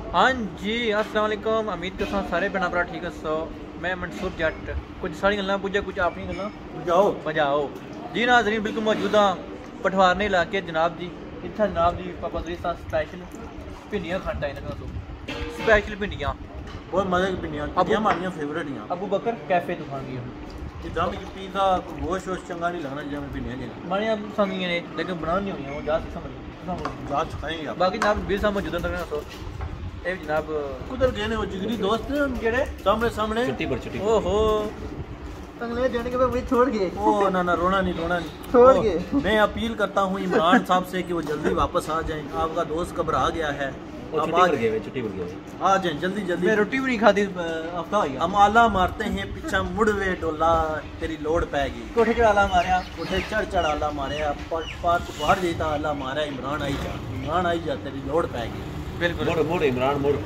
हाँ जी, अस्सलाम वालेकुम। उम्मीद करता हूँ सारे भैन भरा ठीक है। सो मैं मंसूर जट कुछ सारी गल्लां पुज्जा कुछ अपनी गल्लां बजाओ जी। नाज़रीन बिल्कुल मौजूदा पठवारने इलाके जनाब जी इतना जनाब जी पापा स्पेशल भिंडियां खाता इन्होंने तो स्पेशल भिंडियां बहुत मजे की भिंडियां हमारी फेवरेट हैं। अबू बकर कैफे दुकान की दम की पिज़्ज़ा गोश्त वोश्त चंगा नहीं लगना जब भिंडियां लेना मैंने अब समझिए ने लेकिन बनानी हुई है वो जा समझ जात खाएंगे आप। बाकी जनाब बीर साहब मौजूदा तक सो ए जनाब कुदर गए ने वो जिगरी दोस्त जेड़े सामने सामने छुट्टी ओहो तंगले जाने के बाद छोड़ गए। ओ ना ना रोना नहीं छोड़ गए। मैं अपील करता हूँ इमरान साहब से कि वो जल्दी वापस आ जाएं। आपका दोस्त घबरा गया है, छुट्टी पर गए आ जाएं जल्दी। मैं रोटी भी नहीं खाती हफ्ता हो गया। हम आला मारते हैं पीछा मुड़ वे डोला तेरी लोड़ पैगी कोठे चढ़ आला मारे कोठे चढ़ आला मारे बाहर देता आला मारा इमरान आई जा तेरी लोड़ पैगी। बिल्कुल मोड़ इमरान मोड़।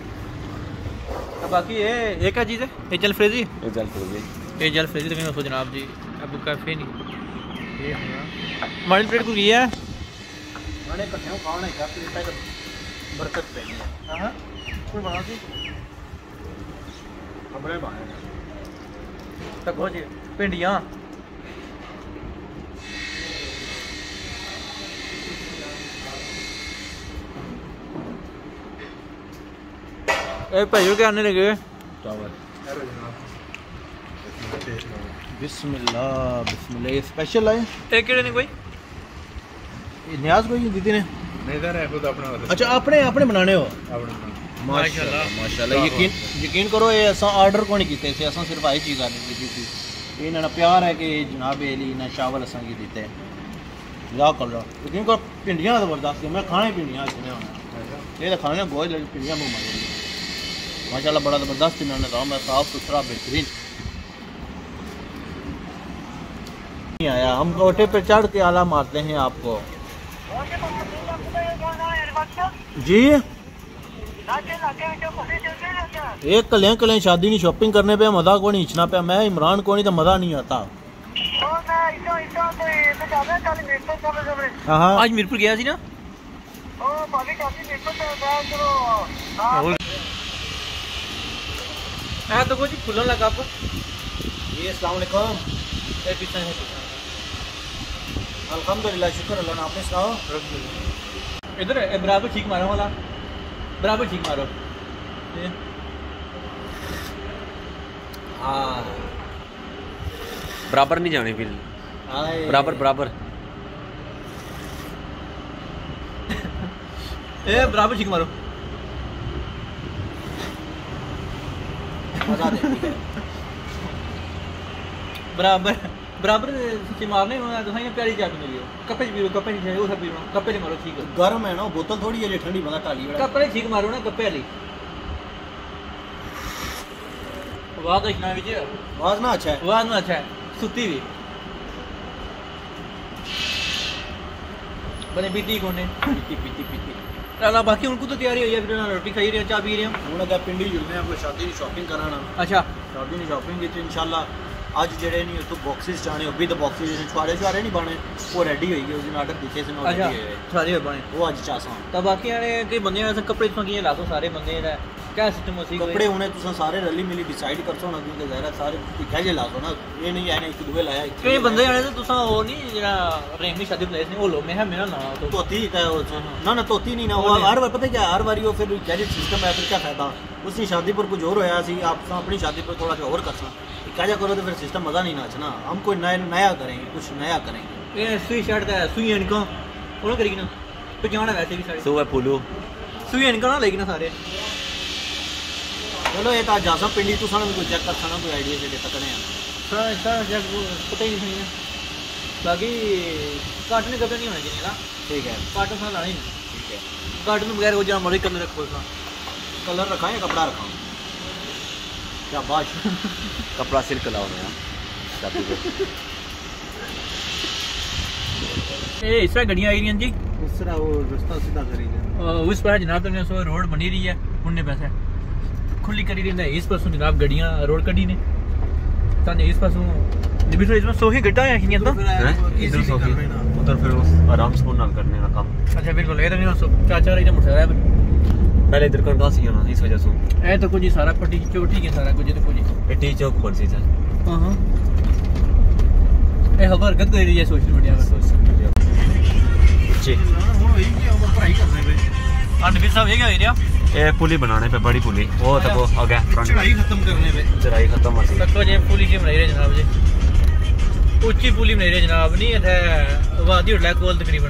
बाकी ये क्या चीज़ है? एजल फ्रेजी तो कहीं जनाब जी अब कैफे नहीं ये हमारी प्लेट को है मैंने कट्ठे खाने का प्लेट बरकत पे हां कोई बना सी खबरें बाहर तक हो जी भिंडियां ए भाइयों क्या आने लगे बिस्मिल्लाह ये स्पेशल है। एक केड़े ने कोई न्याज कोई दीदी ने नहीं सर है खुद अपना। अच्छा अपने बनाने हो माशाल्लाह यकीन करो ये असा ऑर्डर को नहीं कीते थे, असा सिर्फ आई चीज़ आनी की थी। इन्होंने प्यार है कि जनाब एली ने चावल असा की दीते मजाक कर रहा। यकीन करो भिंडियां जबरदस्त मैं खाने भिंडियां सुने होना ये तो खाने गोज लगी भिंडियां मुँह मारे माशाल्लाह बड़ा ज़बरदस्त इन्होंने काम है, साफ सुथरा बेहतरीन नहीं आया। हम कोटे पे चढ़ के आला मारते हैं आपको जी। एक कलें शादी नहीं शॉपिंग करने पे मजा को नहीं इच्छना पे मैं इमरान को नहीं तो मजा नहीं आता। आज मीरपुर गया सी ना तो कुछ फुलन लगा आपको ये अस्सलाम वालेकुम। अल्हम्दुलिल्लाह शुक्र अल्लाह आपने सुनाओ। इधर बराबर ठीक मारो वाला बराबर ठीक मारो बराबर नहीं जाने फिर बराबर ए बराबर ठीक मारो बराबर सच्ची मारने में प्यारी चाय मिली कपड़े पी लो कपड़े नहीं चाहिए वो सब पी लो कपड़े नहीं मारो ठीक है गर्म है ना बोतल थोड़ी है ठंडी बंदा टाली कपड़े ठीक मारो ना कपड़े वाली वाह ना विजय आवाज ना अच्छा है वाह ना अच्छा है सुती भी बने बीती कोने पीती चला बाकी उनको तो तैयारी हुई है फिर रोटी खाई रहे चाय पी रहे हैं उन्होंने कहा पिंडी जुलने आपको शादी की शॉपिंग कराना। अच्छा शादी की शॉपिंग की तो इंशाल्लाह आज जेडे नहीं तो बॉक्सेस जाने भी तो बॉक्सेस छुआरे नहीं बने वो रेडी होई गए उस दिन ऑर्डर दिखे से अच्छा सारे बने वो आज चासा तब बाकी याने कई बंदे ऐसे कपड़े तो किए लातो सारे बंदे दा क्या सिस्टम होसी कपड़े उन्हें तुसा सारे रली मिली डिसाइड करसो ना क्योंकि ज़ाहिर सारे दिखा जे लातो ना ये नहीं है एक दुए लाया कई बंदे आने तो तुसा वो नहीं जरा प्रेमी शादी प्लेस नहीं वो लो मैं है मेरा ना तो तोती है ना तोती नहीं ना वो हर बार पता क्या हर बार वो फिर गैजेट सिस्टम है फिर क्या फायदा उसकी शादी पर कुछ और होया सी आप अपनी शादी पर थोड़ा सा और करसा क्या करो तो फिर सिस्टम मजा नहीं नाचना हम कोई नया करेंगे कुछ नया करेंगे। ये सुई शर्ट का सुई इनका वो करेगी ना तो जाना वैसे भी सारे सो है फूलो सुई इनका ना लेगी ना सारे चलो ये तो जा सब पिंडी तू सारा कोई चेक कर साना कोई आईडिया से तकने हैं सर जब पता ही नहीं है बाकी काटने कपड़े नहीं होने चाहिए ना ठीक है काटन सा लानी ठीक है काटन में बगैर वो जहाँ मर्जी कलर रखो कलर रखा है कपड़ा रखा क्या बात कपड़ा सिल्क लाओ ना ये इस तरह गड्डियाँ आई रही हैं जी इस तरह वो रास्ता सीधा करी उस पर जनाब तो सो रोड बनी रही है उनने पैसे खुली करी रही है इस पासों जनाब गड्डियाँ रोड कड़ी ने ताने इस पासों निबिस इसमें सोही गड्ढा है कि तो इधर सोही उधर फिर आराम से ना करने का काम। अच्छा बिल्कुल ये तो नहीं चाचा रही मोटरसाइकिल पहले इधर कौन सी होना इस वजह से ए तो कुछ सारा पट्टी चोटी के सारा कुछ तो कुछ ये टी चौक पर सी था। हां ए खबर कर दे रही है सोशल मीडिया पर जी ਹੁਣ ਹੋਈ ਕਿ ਉਹ ਪੜਾਈ ਕਰਨੇ ਵੇ नबी साहब ये क्या हो रहा ये पुली बनाने पे बड़ी पुली वो तक वो आगे ਚੜਾਈ ਖਤਮ ਕਰਨੇ ਵੇ चढ़ाई खत्म हो सी तक जे पुली जी बनाई रहे जनाब जी ऊंची पुली बनाई रहे जनाब नहीं इथे वादी उठला कोल तकरीबन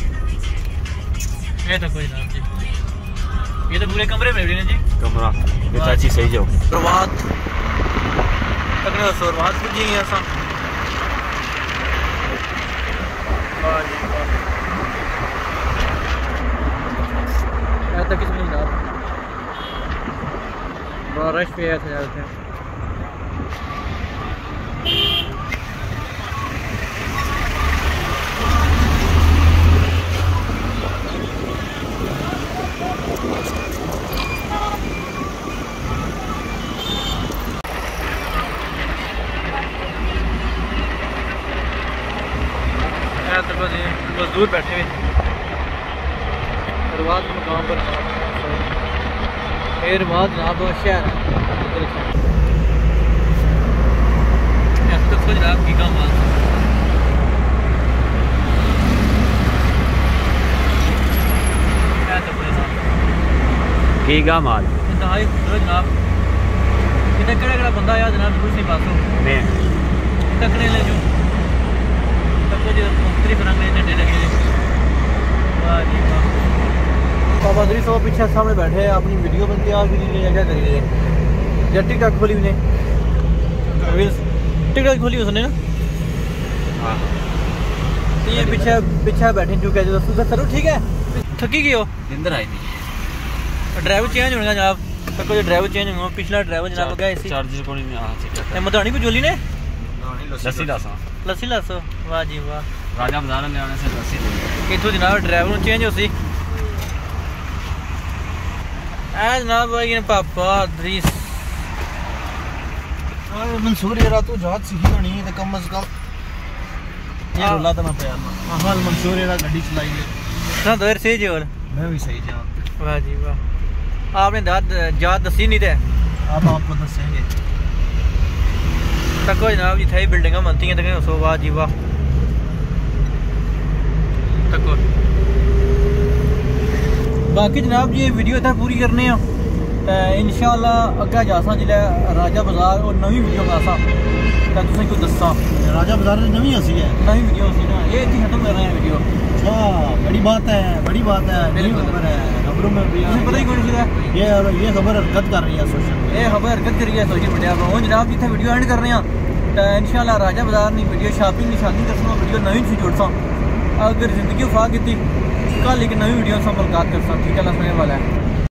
ये तक जनाब जी ये तो पूरे कमरे बने हुए हैं जी कमरा ये चाची सही जाओ शुरुआत तकने शुरुआत पुजी है असा वाह जी वाह ये तक किस जनाब बड़ा रश पे आया था यार मजदूर बैठे हुए रवाद के मकाम पर रवाद जनाब शहर जनाब की काम गीगा माल इंतहाई खूबसूरत जनाब इतना केड़ा बंदा आया जनाब दूसरी पासों मैं तकने ले जो मुख्तलिफ रंग झंडे लगे वाह जी वाह बाबा दरी सौ पीछे सामने बैठे हैं अपनी वीडियो बनती है क्या करी रहे या टिकटॉक खोली उसने टिकटॉक खोली उसने ना तो ये पीछे पीछे बैठे जो कह सर ठीक है थकी गई हो इंदर आई थी ड्राइवर चेंज होगा जनाब तक जो ड्राइवर चेंज होगा पिछला ड्राइवर जनाब गया इसी चार्जर को नहीं हां ठीक मधानी को जोली ने लस्सी लासा लस्सी लासो वाह जी वाह राजा बाजार ले आने से लस्सी इथों जनाब ड्राइवर चेंज हो सी आ जनाब भाई पापा दरीस मंसूर यार तू जात सीखी होनी है कम से कम ये रोला तो ना पे हां मंसूर यार गाड़ी चलाई है ना तो सही जी और मैं भी सही जान वाह जी वाह आपने जात दसी नहीं थे आप आपको दसेंगे तको जनाब जिथे बिल्डिंग बनती हैं तक सो वाह जी वाह तको बाकी जनाब जी वीडियो इतना पूरी करने इंशाअल्लाह अग्गे जासा जिले राजा बाजार और नवी वीडियो बनासा तो तुसें को दसा राजा बाजार में नवी हसी है नवी वीडियो सी ना ये इतनी खत्म कर रहे हैं वीडियो अच्छा बड़ी बात है नई खबर है खबरों में भी मुझे पता ही कौन सी है ये खबर हरकत कर रही है सोशल ये खबर हरकत कर रही है सोशल मीडिया पर वो जनाब जिथे वीडियो एंड कर रहे हैं तो इंशाअल्लाह राजा बाजार नहीं वीडियो शॉपिंग दसना वीडियो नवी सी जोड़सा अगर जिंदगी फा की कल एक नवी वीडियो से मुलाकात कर ठीक है सुनने वाला है।